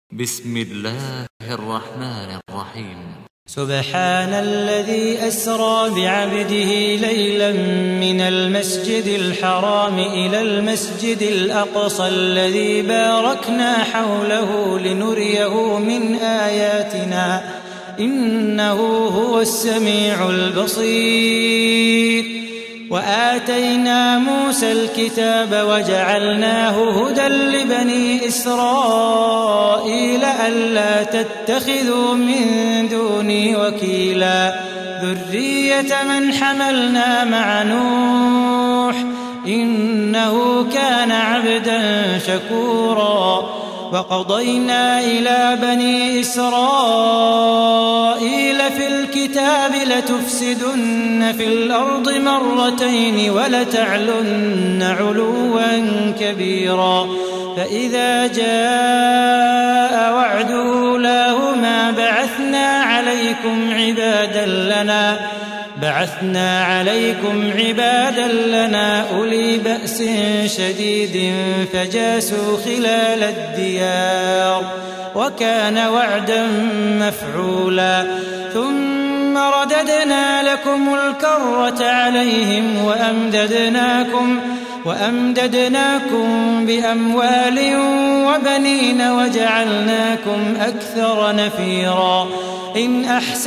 بسم الله الرحمن الرحيم. سبحان الذي أسرى بعبده ليلا من المسجد الحرام إلى المسجد الأقصى الذي باركنا حوله لنريه من آياتنا إنه هو السميع البصير. وآتينا موسى الكتاب وجعلناه هدى لبني إسرائيل ألا تتخذوا من دوني وكيلا ذرية من حملنا مع نوح إنه كان عبدا شكورا. وقضينا إلى بني إسرائيل في الكتاب لتفسدن في الأرض مرتين ولتعلن علوا كبيرا. فإذا جاء وعد أولاهما بعثنا عليكم عبادا لنا أولي بأس شديد فجاسوا خلال الديار وكان وعدا مفعولا. ثم رددنا لكم الكرة عليهم وأمددناكم بأموال وبنين وجعلناكم أكثر نفيرا. إن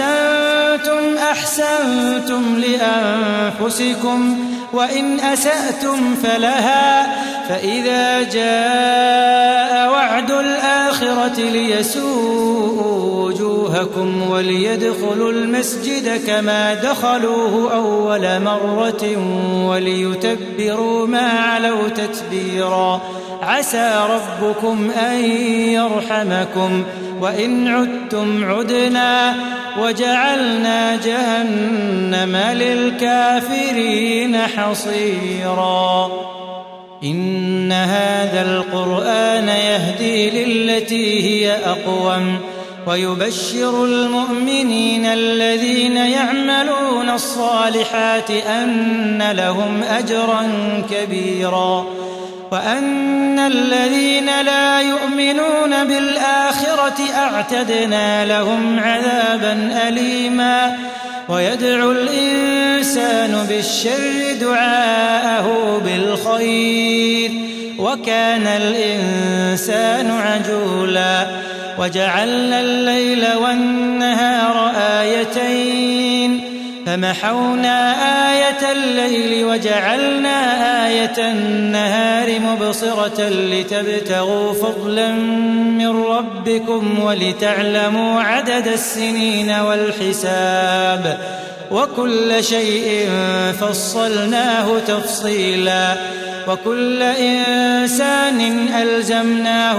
أحسنتم لأنفسكم وإن أسأتم فلها. فإذا جاء وعد الآخرة ليسوءوا وجوهكم وليدخلوا المسجد كما دخلوه أول مرة وليتبروا ما علوا تتبيرا. عسى ربكم أن يرحمكم وإن عدتم عدنا وجعلنا جهنم للكافرين حصيرا. إن هذا القرآن يهدي للتي هي أقوم ويبشر المؤمنين الذين يعملون الصالحات أن لهم أجرا كبيرا وأن الذين لا يؤمنون بالآخرة أعتدنا لهم عذابا أليما. ويدعو الإنسان بالشر دعاءه بالخير وكان الإنسان عجولا. وجعلنا الليل والنهار آيتين فمحونا آية الليل وجعلنا آية النهار مبصرة لتبتغوا فضلا من ربكم ولتعلموا عدد السنين والحساب وكل شيء فصلناه تفصيلا. وكل إنسان ألزمناه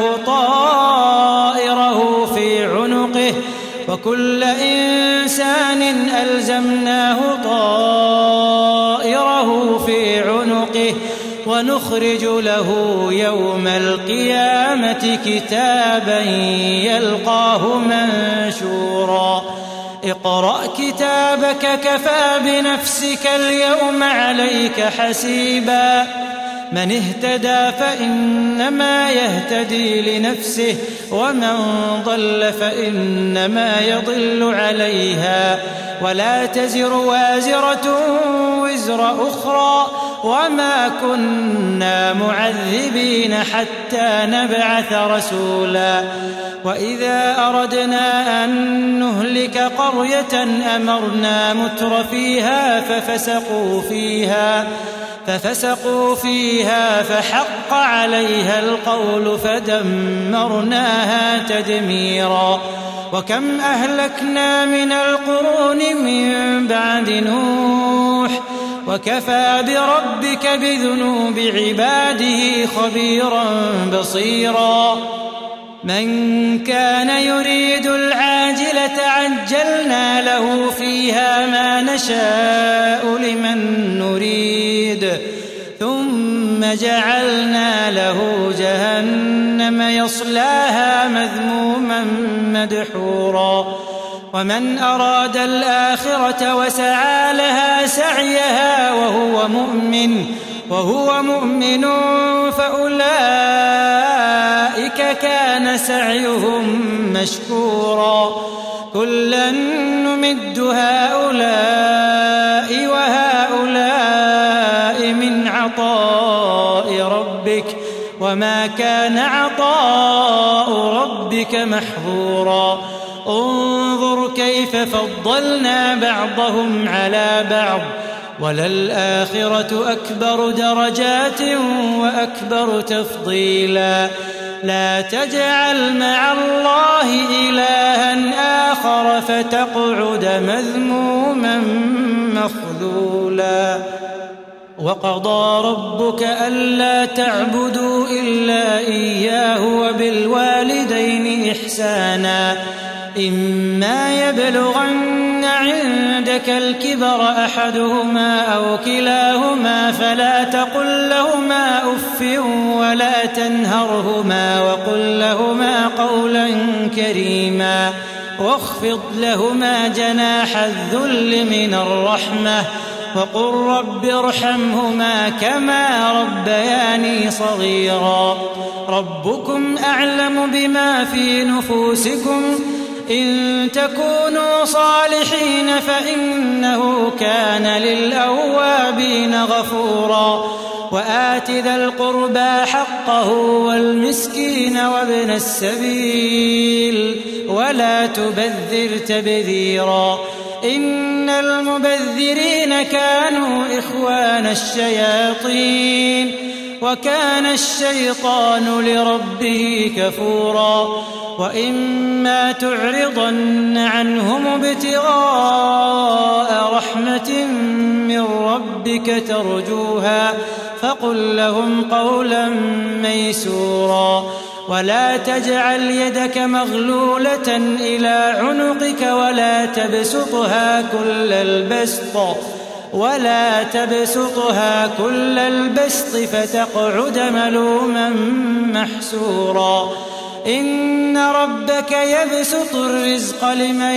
طائره في عنقه ونخرج له يوم القيامة كتابا يلقاه منشورا. اقرأ كتابك كفى بنفسك اليوم عليك حسيبا. من اهتدى فإنما يهتدي لنفسه ومن ضل فإنما يضل عليها ولا تزر وازرة وزر أخرى وما كنا معذبين حتى نبعث رسولا. وإذا أردنا أن نهلك قرية أمرنا متر فيها ففسقوا فيها فحق عليها القول فدمرناها تدميرا. وكم أهلكنا من القرون من بعد نوح وكفى بربك بذنوب عباده خبيرا بصيرا. من كان يريد العاجلة عجلنا له فيها ما نشاء لمن نريد ثم جعلنا له جهنم يصلاها مذموما مدحورا. ومن أراد الآخرة وسعى لها سعيها وهو مؤمن فأولئك أولئك كان سعيهم مشكورا كلا نمد هؤلاء وهؤلاء من عطاء ربك وما كان عطاء ربك محظورا انظر كيف فضلنا بعضهم على بعض وللآخرة أكبر درجات وأكبر تفضيلا لا تجعل مع الله إلها آخر فتقعد مذموما مخذولا وقضى ربك ألا تعبدوا إلا إياه وبالوالدين إحسانا إما يبلغن عندك الكبر أحدهما أو كلاهما فلا تقل لهما أف ولا تنهرهما وقل لهما قولا كريما واخفض لهما جناح الذل من الرحمة وقل رب ارحمهما كما ربياني صغيرا ربكم أعلم بما في نفوسكم إن تكونوا صالحين فإنه كان للأوابين غفورا وآت ذا القربى حقه والمسكين وابن السبيل ولا تبذر تبذيرا إن المبذرين كانوا إخوان الشياطين وكان الشيطان لربه كفورا وإما تعرضن عنهم ابتغاء رحمة من ربك ترجوها فقل لهم قولا ميسورا ولا تجعل يدك مغلولة إلى عنقك ولا تبسطها كل البسط فتقعد ملوما محسورا إن ربك يبسط الرزق لمن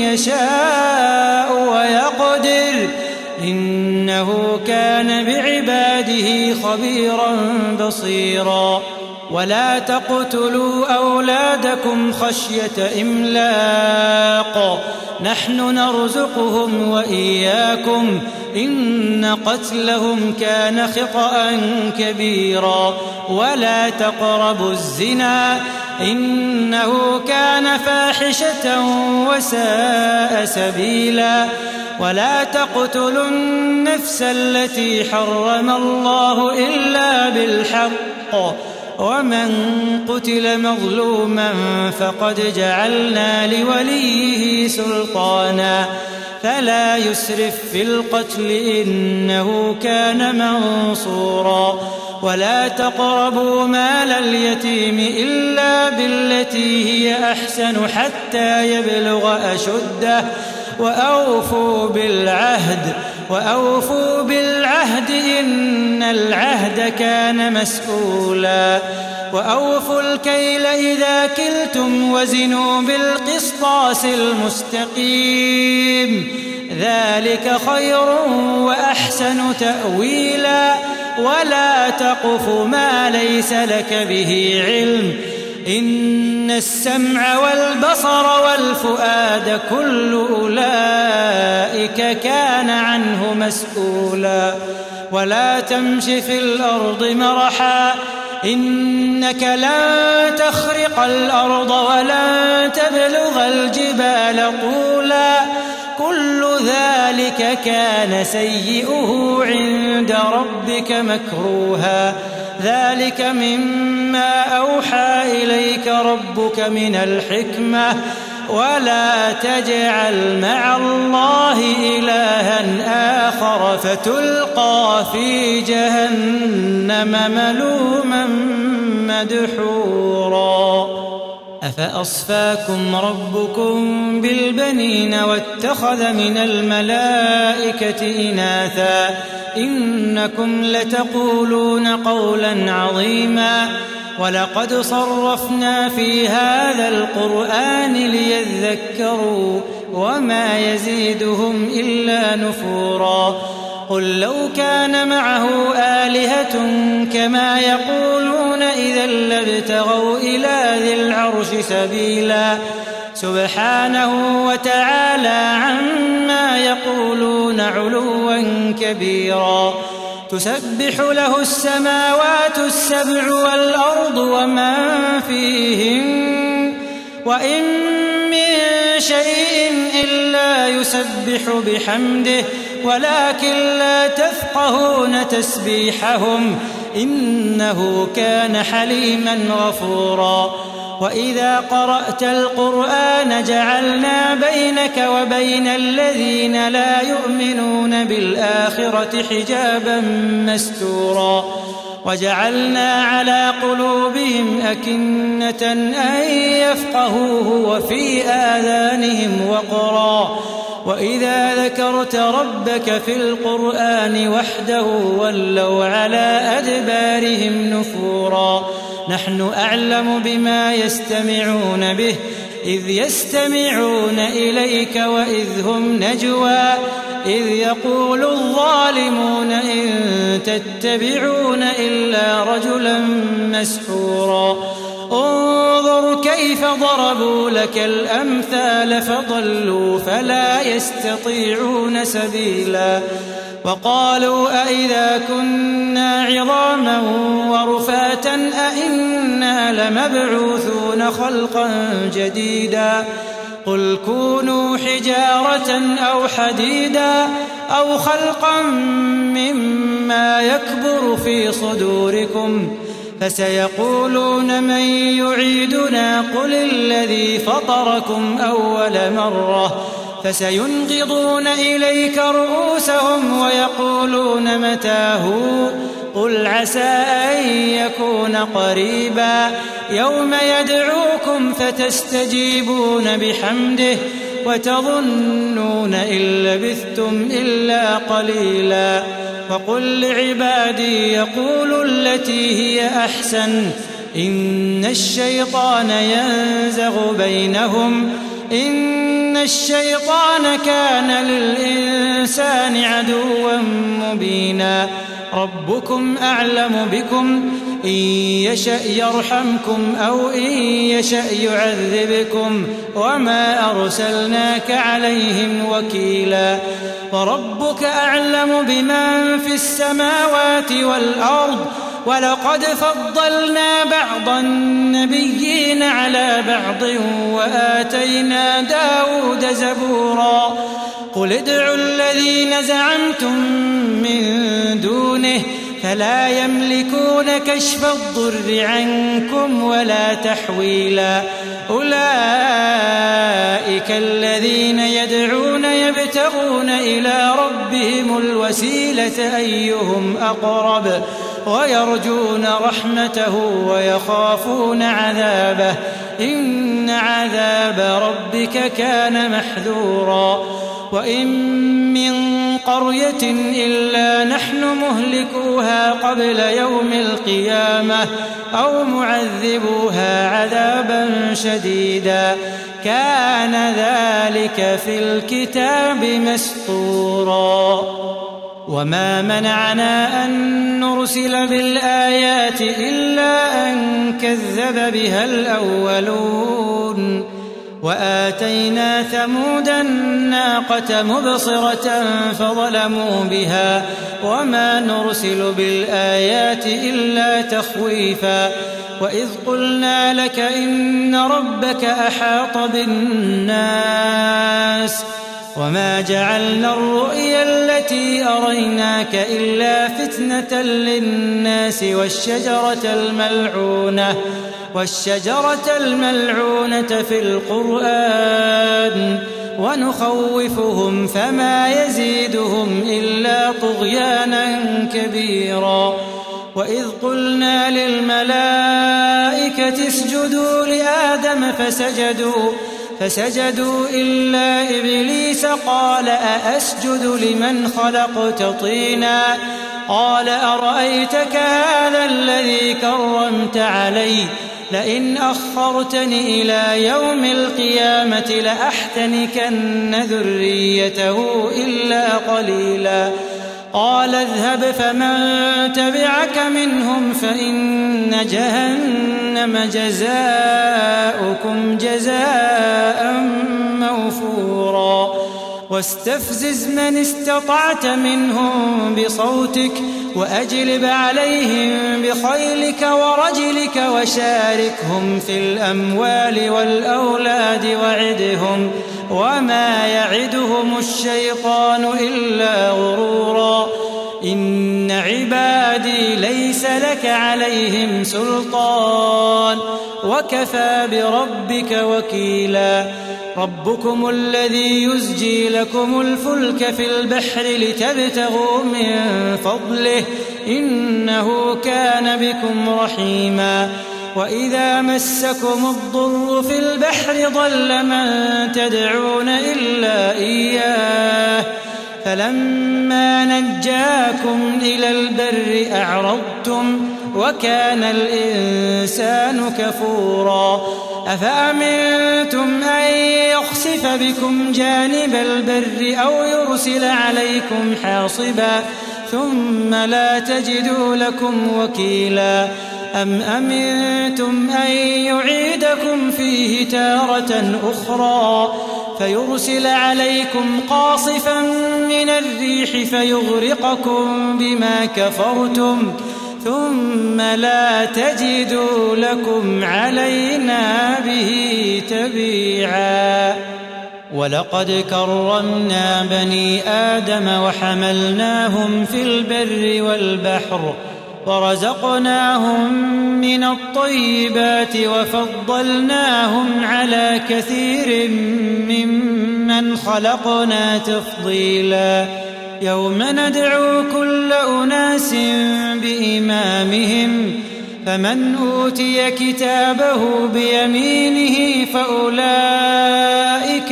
يشاء ويقدر إنه كان بعباده خبيرا بصيرا ولا تقتلوا أولادكم خشية إملاق نحن نرزقهم وإياكم إن قتلهم كان خطأ كبيرا ولا تقربوا الزنا إنه كان فاحشة وساء سبيلا ولا تقتلوا النفس التي حرم الله إلا بالحق ومن قتل مظلوما فقد جعلنا لوليه سلطانا فلا يسرف في القتل إنه كان منصورا ولا تقربوا مال اليتيم إلا بالتي هي أحسن حتى يبلغ أشده وأوفوا بالعهد إن العهد كان مسؤولا وأوفوا الكيل إذا كلتم وزنوا بالقسطاس المستقيم ذلك خير وأحسن تأويلا ولا تقف ما ليس لك به علم إن السمع والبصر والفؤاد كل أولئك كان عنه مسؤولا ولا تمش في الأرض مرحا إنك لن تخرق الأرض ولن تبلغ الجبال طولا كل ذلك كان سيئه عند ربك مكروها ذلك مما أوحى إليك ربك من الحكمة ولا تجعل مع الله إلها آخر فتلقى في جهنم ملوما مدحورا أفأصفاكم ربكم بالبنين واتخذ من الملائكة إناثا إنكم لتقولون قولا عظيما ولقد صرفنا في هذا القرآن ليذكروا وما يزيدهم إلا نفورا قل لو كان معه آلهة كما يقولون إذا لابتغوا إلى ذي العرش سبيلا سبحانه وتعالى عما يقولون علوا كبيرا تسبح له السماوات السبع والأرض ومن فيهن وإن من شيء إلا يسبح بحمده ولكن لا تفقهون تسبيحهم إنه كان حليما غفورا وإذا قرأت القرآن جعلنا بينك وبين الذين لا يؤمنون بالآخرة حجابا مستورا وجعلنا على قلوبهم أكنة أن يفقهوه وفي آذانهم وقرا وإذا ذكرت ربك في القرآن وحده ولوا على أدبارهم نفورا نحن أعلم بما يستمعون به إذ يستمعون إليك وإذ هم نجوى إذ يقول الظالمون إن تتبعون إلا رجلا مسحورا انظر كيف ضربوا لك الأمثال فضلوا فلا يستطيعون سبيلا وقالوا أئذا كنا عظاما ورفاتا أئنا لمبعوثون خلقا جديدا قل كونوا حجارة أو حديدا أو خلقا مما يكبر في صدوركم فسيقولون من يعيدنا قل الذي فطركم أول مرة فسينغضون إليك رؤوسهم ويقولون متى هو قل عسى أن يكون قريبا يوم يدعوكم فتستجيبون بحمده وتظنون إن لبثتم إلا قليلا وقل لعبادي يقولوا التي هي أحسن إن الشيطان ينزغ بينهم إن الشيطان كان للإنسان عدوا مبينا ربكم أعلم بكم إن يشأ يرحمكم أو إن يشأ يعذبكم وما أرسلناك عليهم وكيلا وربك أعلم بمن في السماوات والأرض ولقد فضلنا بعض النبيين على بعض وآتينا داود زبورا قل ادعوا الذين زعمتم من دونه فلا يملكون كشف الضر عنكم ولا تحويلا أولئك الذين يدعون يبتغون إلى ربهم الوسيلة أيهم أقرب ويرجون رحمته ويخافون عذابه إن عذاب ربك كان محذورا وإن من قرية إلا نحن مهلكوها قبل يوم القيامة أو معذبوها عذابا شديدا كان ذلك في الكتاب مسطورا وما منعنا أن نرسل بالآيات إلا أن كذب بها الأولون وآتينا ثمود الناقة مبصرة فظلموا بها وما نرسل بالآيات إلا تخويفا وإذ قلنا لك إن ربك أحاط بالناس وما جعلنا الرؤيا التي أريناك إلا فتنة للناس والشجرة الملعونة في القرآن ونخوفهم فما يزيدهم إلا طغيانا كبيرا وإذ قلنا للملائكة اسجدوا لآدم فسجدوا إلا إبليس قال أأسجد لمن خلقت طينا قال أرأيتك هذا الذي كرمت علي لئن أخرتني إلى يوم القيامة لأحتنكن ذريته إلا قليلا قال اذهب فمن تبعك منهم فإن جهنم جزاؤكم جزاء موفورا واستفزز من استطعت منهم بصوتك وأجلب عليهم بخيلك ورجلك وشاركهم في الأموال والأولاد وعدهم وما يعدهم الشيطان إلا غرورا إن عبادي ليس لك عليهم سلطان وكفى بربك وكيلا ربكم الذي يزجي لكم الفلك في البحر لتبتغوا من فضله إنه كان بكم رحيما وإذا مسكم الضر في البحر ضل من تدعون إلا إياه فلما نجاكم إلى البر أعرضتم وكان الإنسان كفورا أفأمنتم أن يخسف بكم جانب البر أو يرسل عليكم حاصبا ثم لا تجدوا لكم وكيلا أم أمنتم أن يعيدكم فيه تارة أخرى فيرسل عليكم قاصفا من الريح فيغرقكم بما كفرتم ثم لا تجدوا لكم علينا به تبيعا ولقد كرمنا بني آدم وحملناهم في البر والبحر ورزقناهم من الطيبات وفضلناهم على كثير ممن خلقنا تفضيلا يوم ندعو كل أناس بإمامهم فمن أوتي كتابه بيمينه فأولئك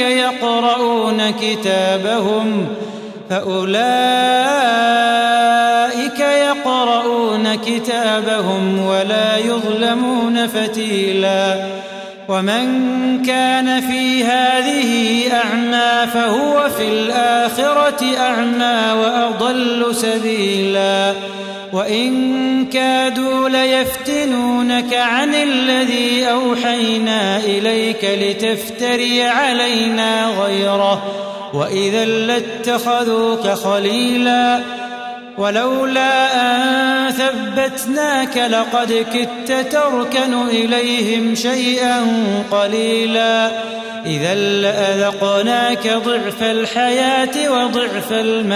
يقرؤون كتابهم ولا يظلمون فتيلا ومن كان في هذه أعمى فهو في الآخرة أعمى وأضل سبيلا وإن كادوا ليفتنونك عن الذي أوحينا إليك لتفتري علينا غيره وإذا لاتخذوك خليلا ولولا أن ثبتناك لقد كدت تركن إليهم شيئا قليلا إذا لأذقناك ضعف الحياة وضعف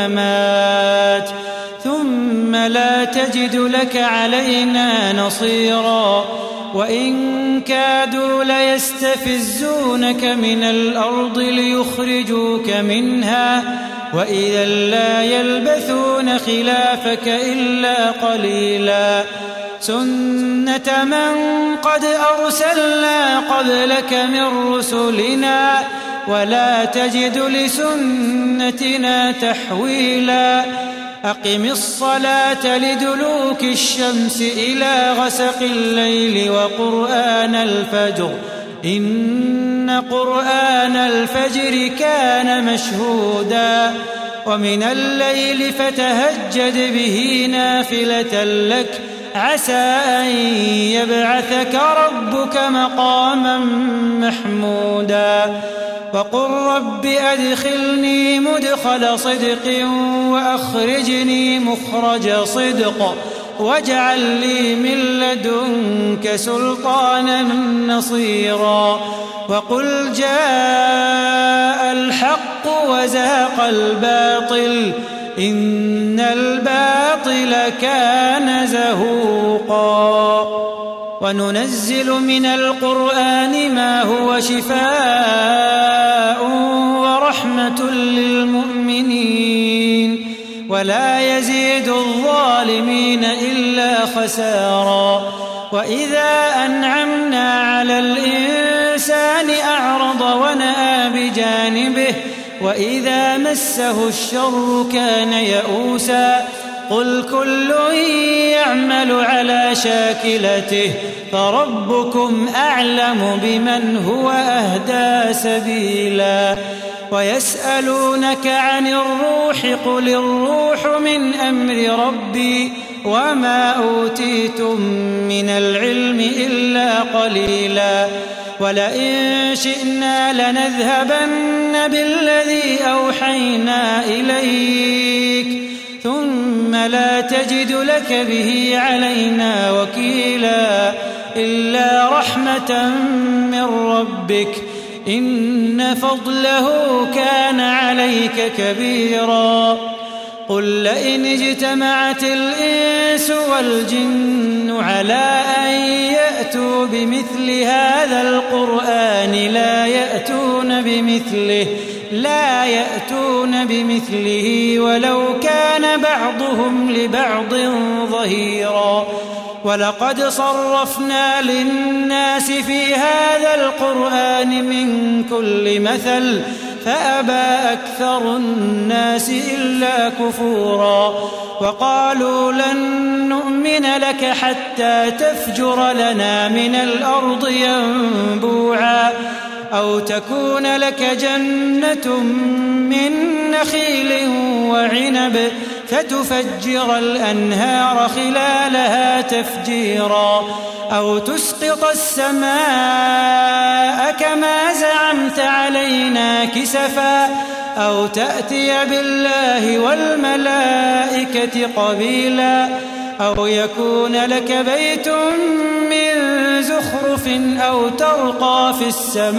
الممات ثم لا تجد لك علينا نصيرا وإن كادوا ليستفزونك من الأرض ليخرجوك منها وإذا لا يلبثون خلافك إلا قليلا سنة من قد أرسلنا قبلك من رسلنا ولا تجد لسنتنا تحويلا أقم الصلاة لدلوك الشمس إلى غسق الليل وقرآن الفجر إن قرآن الفجر كان مشهودا ومن الليل فتهجد به نافلة لك عسى أن يبعثك ربك مقاما محمودا وقل رب أدخلني مدخل صدق وأخرجني مخرج صدق واجعل لي من لدنك سلطانا نصيرا وقل جاء الحق وزهق الباطل إن الباطل كان زهوقا وننزل من القرآن ما هو شفاء ورحمة للمؤمنين ولا يزيد الظالمين إلا خسارا وإذا أنعمنا على الإنسان أعرض ونأى بجانبه وإذا مسه الشر كان يئوسا قل كل يعمل على شاكلته فربكم أعلم بمن هو أهدى سبيلا ويسألونك عن الروح قل الروح من أمر ربي وما أوتيتم من العلم إلا قليلا ولئن شئنا لنذهبن بالذي أوحينا إليك ثم لا تجد لك به علينا وكيلا إلا رحمة من ربك إن فضله كان عليك كبيرا قل لئن اجتمعت الإنس والجن على أن يأتوا بمثل هذا القرآن لا يأتون بمثله ولو كان بعضهم لبعض ظهيرا ولقد صرفنا للناس في هذا القرآن من كل مثل فأبى أكثر الناس إلا كفورا وقالوا لن نؤمن لك حتى تفجر لنا من الأرض ينبوعا أو تكون لك جنة من نخيل وعنب فتفجر الأنهار خلالها تفجيرا أو تسقط السماء كما زعمت علينا كسفا أو تأتي بالله والملائكة قبيلا أو يكون لك بيت من زخرف أو ترقى في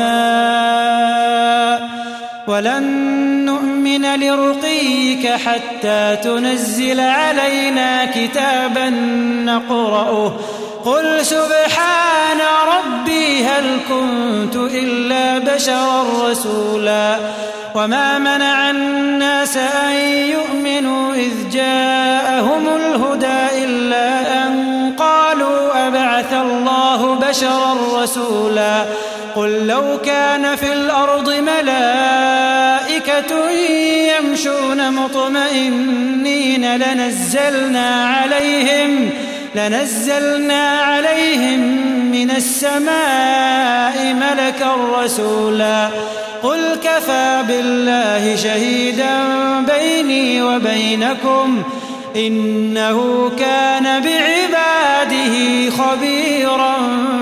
السماء ولن نؤمن لرقيك حتى تنزل علينا كتابا نقرأه قل سبحان ربي هل كنت إلا بشرا رسولا وما منع الناس أن يؤمنوا إذ جاءهم الهدى إلا أن قالوا أبعث الله بشرا رسولا قل لو كان في الأرض ملائكة يمشون مطمئنين لنزلنا عليهم من السماء ملكا رسولا قل كفى بالله شهيدا بيني وبينكم إنه كان بعباده خبيرا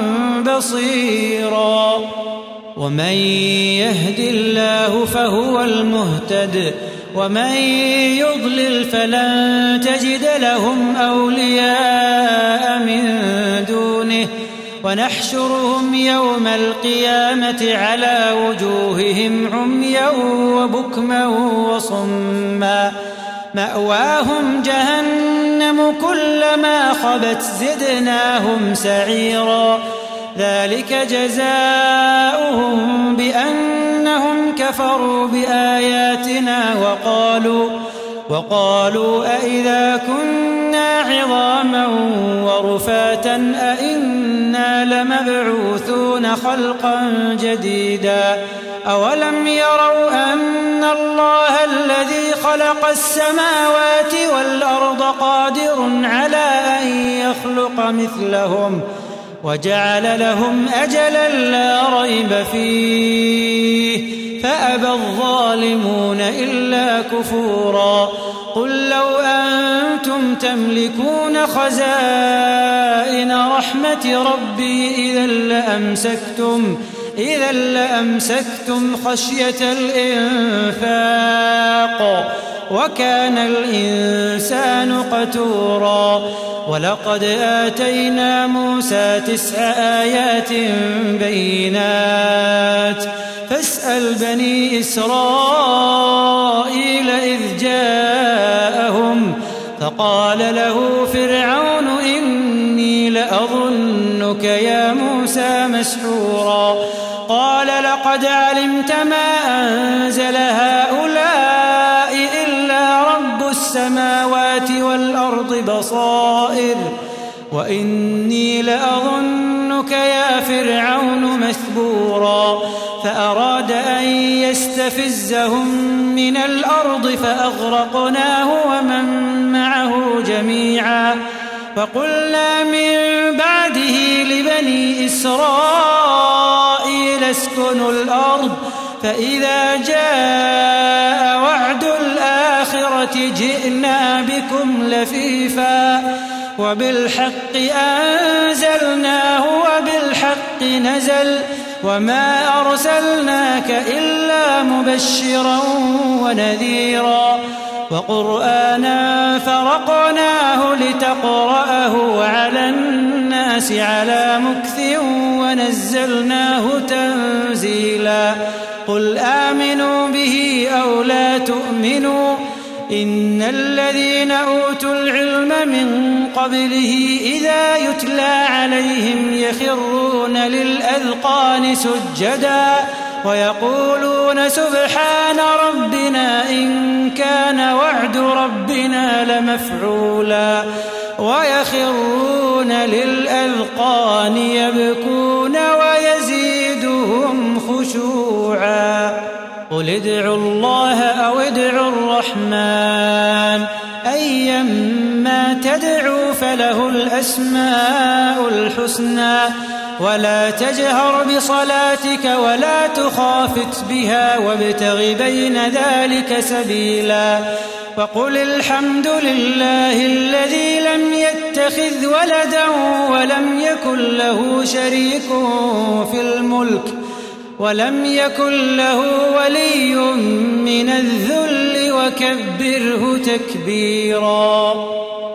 بصيرا ومن يهد الله فهو المهتد ومن يضلل فلن تجد لهم أولياء من دونه ونحشرهم يوم القيامة على وجوههم عميا وبكما وصما مأواهم جهنم كلما خبت زدناهم سعيرا ذلك جزاؤهم بأنهم كفروا بآياتنا وقالوا أئذا كنا عظاما ورفاتا أئنا لمبعوثون خلقا جديدا أولم يروا أن الله الذي خلق السماوات والأرض قادر على أن يخلق مثلهم وجعل لهم أجلا لا ريب فيه فأبى الظالمون إلا كفورا قل لو أنتم تملكون خزائن رحمة ربي إذا لأمسكتم خشية الإنفاق وكان الإنسان قتورا ولقد آتينا موسى 9 آيات بينات فاسأل بني إسرائيل إذ جاءهم فقال له فرعون إني لأظنك يا موسى مسحورا قال لقد علمت ما أنزل هؤلاء إلا رب السماوات والأرض بصائر وإني لأظنك يا فرعون مثبورا فأراد أن يستفزهم من الأرض فأغرقناه ومن معه جميعا فقلنا من بعده لبني إسرائيل اسكنوا الأرض فإذا جاء وعد الآخرة جئنا بكم لفيفا وبالحق أنزلناه وبالحق نزل وما أرسلناك إلا مبشرا ونذيرا وقرآنا فرقناه لتقرأه على الناس على مكث ونزلناه تنزيلا قل آمنوا به أو لا تؤمنوا إن الذين أوتوا العلم من قبله إذا يتلى عليهم يخرون للأذقان سجدا ويقولون سبحان ربنا إن كان وعد ربنا لمفعولا ويخرون للأذقان يبكون ويزيدهم خشوعا قل ادعوا الله أو ادعوا الرحمن أيما تدعوا فله الأسماء الحسنى ولا تجهر بصلاتك ولا تخافت بها وابتغ بين ذلك سبيلا وقل الحمد لله الذي لم يتخذ ولدا ولم يكن له شريك في الملك ولم يكن له ولي من الذل وكبره تكبيرا.